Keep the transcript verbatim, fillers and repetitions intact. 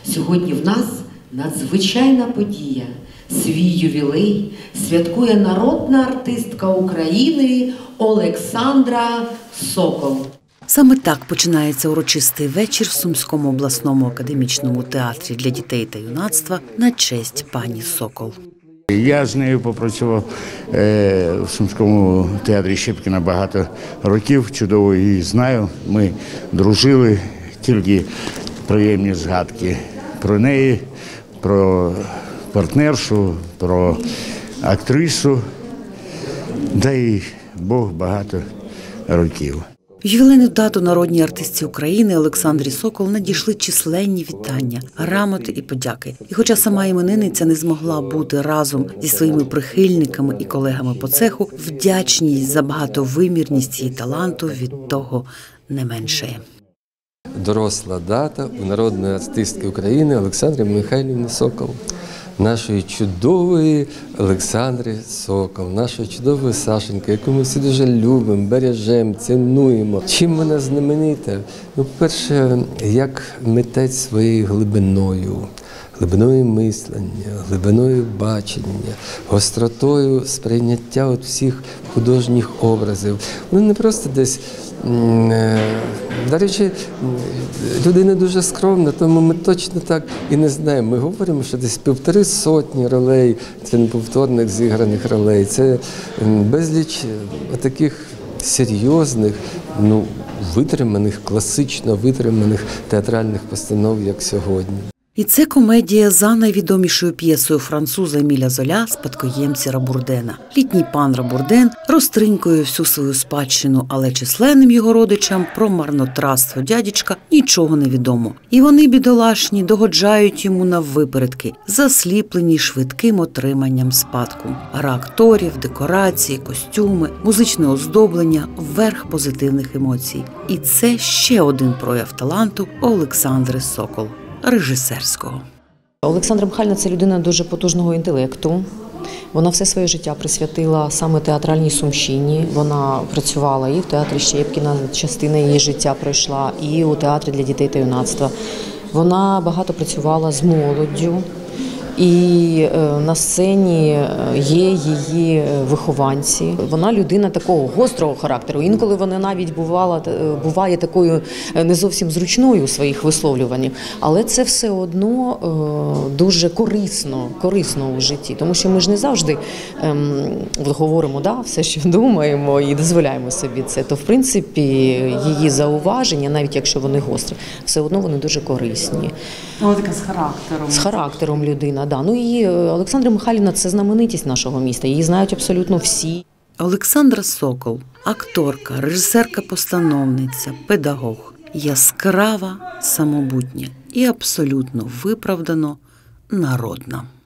Сьогодні в нас надзвичайна подія. Свій ювілей святкує народна артистка України Олександра Сокол. Саме так починається урочистий вечір в Сумському обласному академічному театрі для дітей та юнацтва на честь пані Сокол. Я з нею попрацював в Сумському театрі Щепкіна багато років, чудово її знаю. Ми дружили, тільки приємні згадки про неї, про партнершу, про актрису, дай Бог багато років. В ювілейну дату народній артистці України Олександрі Сокол надійшли численні вітання, грамоти і подяки. І хоча сама іменинниця не змогла бути разом зі своїми прихильниками і колегами по цеху, вдячність за багатовимірність її таланту від того не меншає. Доросла дата у народної артистки України Олександри Михайлівни Сокол. Нашої чудової Олександри Сокол, нашої чудової Сашеньки, яку ми всі дуже любимо, бережемо, цінуємо. Чим вона знаменита? Ну, перше, як митець своєю глибиною, глибиною мислення, глибиною бачення, гостротою сприйняття от всіх художніх образів. Вони не просто десь, до речі, людина дуже скромна, тому ми точно так і не знаємо. Ми говоримо, що десь півтори сотні ролей, це неповторних зіграних ролей, це безліч таких серйозних, ну, витриманих, класично витриманих театральних постанов, як сьогодні. І це комедія за найвідомішою п'єсою француза Еміля Золя «Спадкоємці Рабурдена». Літній пан Рабурден розтринькує всю свою спадщину, але численним його родичам про марнотратство дядечка нічого не відомо. І вони, бідолашні, догоджають йому наввипередки, засліплені швидким отриманням спадку. Гра акторів, декорації, костюми, музичне оздоблення – верх позитивних емоцій. І це ще один прояв таланту Олександри Сокол. Режисерського. Олександра Михайлівна – це людина дуже потужного інтелекту. Вона все своє життя присвятила саме театральній Сумщині. Вона працювала і в театрі Щепкіна, частина її життя пройшла, і у театрі для дітей та юнацтва. Вона багато працювала з молоддю. І на сцені є її вихованці. Вона людина такого гострого характеру. Інколи вона навіть бувала, буває такою не зовсім зручною у своїх висловлюваннях. Але це все одно дуже корисно, корисно у житті. Тому що ми ж не завжди ем, говоримо да, все, що думаємо, і дозволяємо собі це. То, в принципі, її зауваження, навіть якщо вони гострі, все одно вони дуже корисні. Вона така з характером. З характером людина. Да. Ну і Олександра Михайлівна – це знаменитість нашого міста, її знають абсолютно всі. Олександра Сокол – акторка, режисерка-постановниця, педагог, яскрава, самобутня і абсолютно виправдано народна.